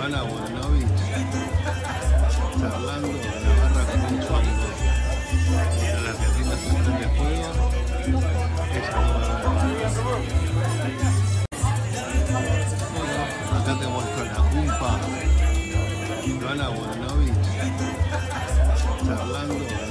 Joana Bogdanovich charlando en la barra con un chongo. Mientras la Argentina se prende fuego, ella no va a la barra. Bueno, acá te muestro la cumpa. Joana Bogdanovich charlando